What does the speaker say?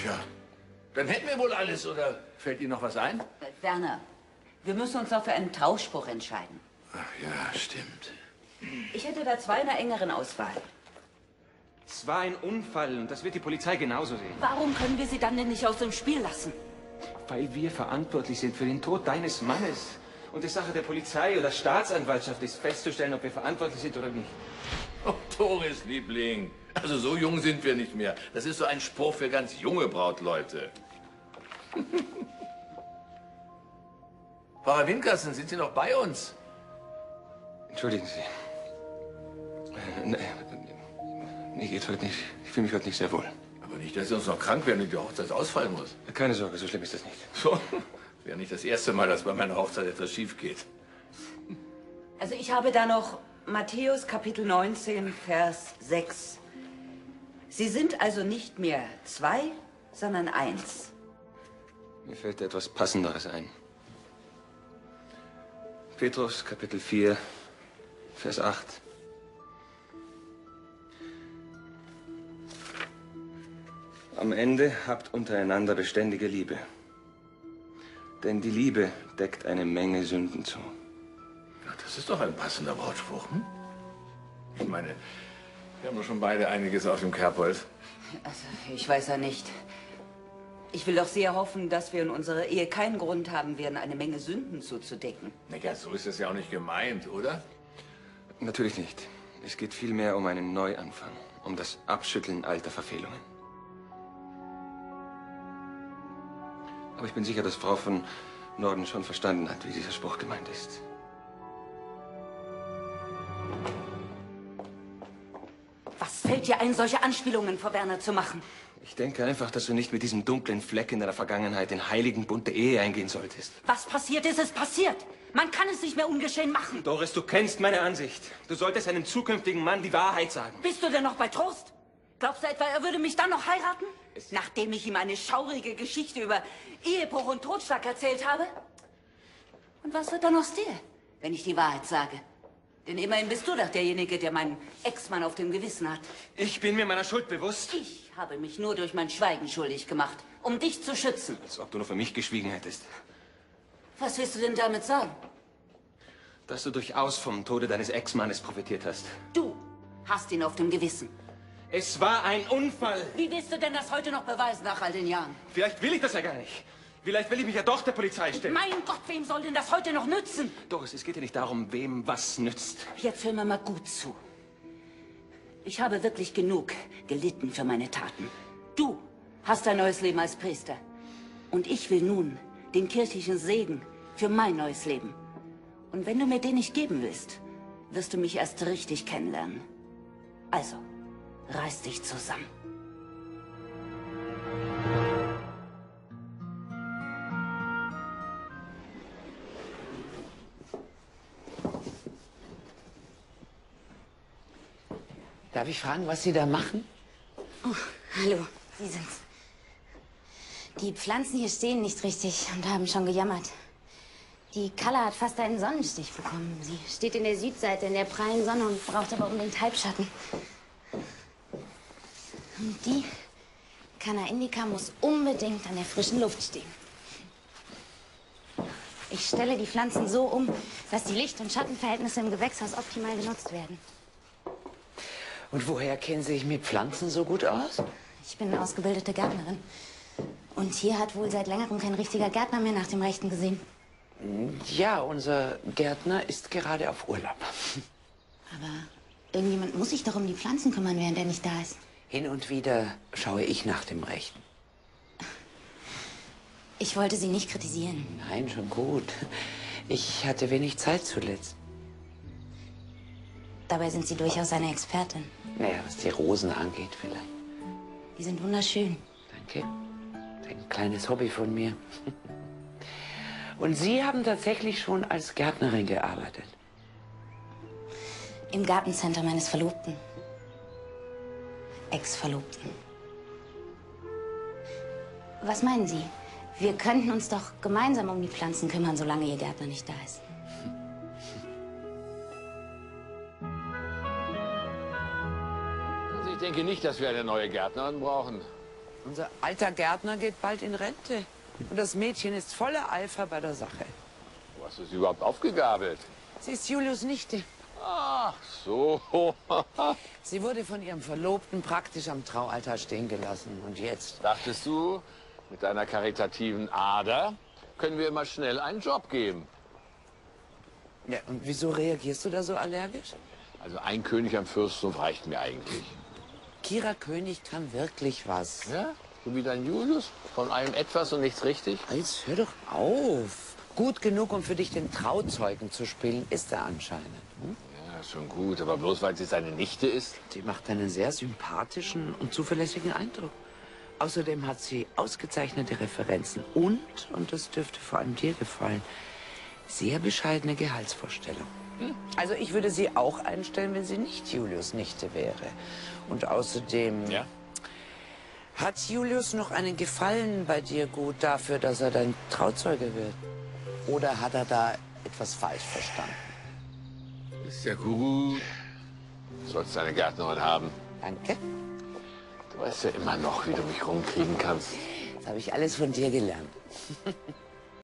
Tja, dann hätten wir wohl alles, oder fällt Ihnen noch was ein? Werner, wir müssen uns noch für einen Tauschspruch entscheiden. Ach ja, stimmt. Ich hätte da zwei in einer engeren Auswahl. Es war ein Unfall und das wird die Polizei genauso sehen. Warum können wir sie dann denn nicht aus dem Spiel lassen? Weil wir verantwortlich sind für den Tod deines Mannes. Und die Sache der Polizei oder Staatsanwaltschaft ist festzustellen, ob wir verantwortlich sind oder nicht. Oh, Doris, Liebling. Also so jung sind wir nicht mehr. Das ist so ein Spruch für ganz junge Brautleute. Frau Winkelsen, sind Sie noch bei uns? Entschuldigen Sie. Mir geht's heute nicht. Ich fühle mich heute nicht sehr wohl. Aber nicht, dass Sie uns noch krank werden und die Hochzeit ausfallen muss. Keine Sorge, so schlimm ist das nicht. So, wäre nicht das erste Mal, dass bei meiner Hochzeit etwas schief geht. Also ich habe da noch Matthäus Kapitel 19, Vers 6. Sie sind also nicht mehr zwei, sondern eins. Mir fällt etwas Passenderes ein. Petrus Kapitel 4, Vers 8. Am Ende habt untereinander beständige Liebe. Denn die Liebe deckt eine Menge Sünden zu. Ja, das ist doch ein passender Wortspruch, hm? Ich meine, wir haben doch schon beide einiges auf dem Kerbholz. Also, ich weiß ja nicht. Ich will doch sehr hoffen, dass wir in unserer Ehe keinen Grund haben werden, eine Menge Sünden zuzudecken. Na ja, so ist es ja auch nicht gemeint, oder? Natürlich nicht. Es geht vielmehr um einen Neuanfang, um das Abschütteln alter Verfehlungen. Aber ich bin sicher, dass Frau von Norden schon verstanden hat, wie dieser Spruch gemeint ist. Was fällt dir ein, solche Anspielungen vor Werner zu machen? Ich denke einfach, dass du nicht mit diesem dunklen Fleck in deiner Vergangenheit den heiligen Bund der Ehe eingehen solltest. Was passiert ist, ist passiert. Man kann es nicht mehr ungeschehen machen. Doris, du kennst meine Ansicht. Du solltest einem zukünftigen Mann die Wahrheit sagen. Bist du denn noch bei Trost? Glaubst du etwa, er würde mich dann noch heiraten? Nachdem ich ihm eine schaurige Geschichte über Ehebruch und Totschlag erzählt habe? Und was wird dann aus dir, wenn ich die Wahrheit sage? Denn immerhin bist du doch derjenige, der meinen Ex-Mann auf dem Gewissen hat. Ich bin mir meiner Schuld bewusst. Ich habe mich nur durch mein Schweigen schuldig gemacht, um dich zu schützen. Als ob du nur für mich geschwiegen hättest. Was willst du denn damit sagen? Dass du durchaus vom Tode deines Ex-Mannes profitiert hast. Du hast ihn auf dem Gewissen. Es war ein Unfall. Wie willst du denn das heute noch beweisen nach all den Jahren? Vielleicht will ich das ja gar nicht. Vielleicht will ich mich ja doch der Polizei stellen. Mein Gott, wem soll denn das heute noch nützen? Doris, es geht ja nicht darum, wem was nützt. Jetzt hör mir mal gut zu. Ich habe wirklich genug gelitten für meine Taten. Du hast ein neues Leben als Priester. Und ich will nun den kirchlichen Segen für mein neues Leben. Und wenn du mir den nicht geben willst, wirst du mich erst richtig kennenlernen. Also, reiß dich zusammen. Darf ich fragen, was Sie da machen? Oh, hallo, Sie sind's. Die Pflanzen hier stehen nicht richtig und haben schon gejammert. Die Kalla hat fast einen Sonnenstich bekommen. Sie steht in der Südseite in der prallen Sonne und braucht aber unbedingt Halbschatten. Und die Canna indica muss unbedingt an der frischen Luft stehen. Ich stelle die Pflanzen so um, dass die Licht- und Schattenverhältnisse im Gewächshaus optimal genutzt werden. Und woher kennen Sie sich mit Pflanzen so gut aus? Ich bin eine ausgebildete Gärtnerin. Und hier hat wohl seit längerem kein richtiger Gärtner mehr nach dem Rechten gesehen. Ja, unser Gärtner ist gerade auf Urlaub. Aber irgendjemand muss sich doch um die Pflanzen kümmern, während er nicht da ist. Hin und wieder schaue ich nach dem Rechten. Ich wollte Sie nicht kritisieren. Nein, schon gut. Ich hatte wenig Zeit zuletzt. Dabei sind Sie durchaus eine Expertin. Naja, was die Rosen angeht vielleicht. Die sind wunderschön. Danke. Ein kleines Hobby von mir. Und Sie haben tatsächlich schon als Gärtnerin gearbeitet? Im Gartencenter meines Verlobten. Ex-Verlobten. Was meinen Sie? Wir könnten uns doch gemeinsam um die Pflanzen kümmern, solange Ihr Gärtner nicht da ist. Also ich denke nicht, dass wir eine neue Gärtnerin brauchen. Unser alter Gärtner geht bald in Rente. Und das Mädchen ist voller Eifer bei der Sache. Wo hast du sie überhaupt aufgegabelt? Sie ist Julius Nichte. Ach so. Sie wurde von ihrem Verlobten praktisch am Traualtar stehen gelassen. Und jetzt? Dachtest du, mit deiner karitativen Ader können wir immer schnell einen Job geben? Ja, und wieso reagierst du da so allergisch? Also ein König am Fürstenhof reicht mir eigentlich. Kira König kann wirklich was. Ja? So wie dein Julius? Von allem etwas und nichts richtig? Jetzt hör doch auf. Gut genug, um für dich den Trauzeugen zu spielen, ist er anscheinend. Hm? Ja, schon gut, aber bloß weil sie seine Nichte ist? Sie macht einen sehr sympathischen und zuverlässigen Eindruck. Außerdem hat sie ausgezeichnete Referenzen und das dürfte vor allem dir gefallen, sehr bescheidene Gehaltsvorstellung. Also ich würde sie auch einstellen, wenn sie nicht Julius Nichte wäre. Und außerdem Ja? hat Julius noch einen Gefallen bei dir gut dafür, dass er dein Trauzeuge wird. Oder hat er da etwas falsch verstanden? Ist ja gut. Du sollst eine Gärtnerin haben. Danke. Du weißt ja immer noch, wie du mich rumkriegen kannst. Das habe ich alles von dir gelernt.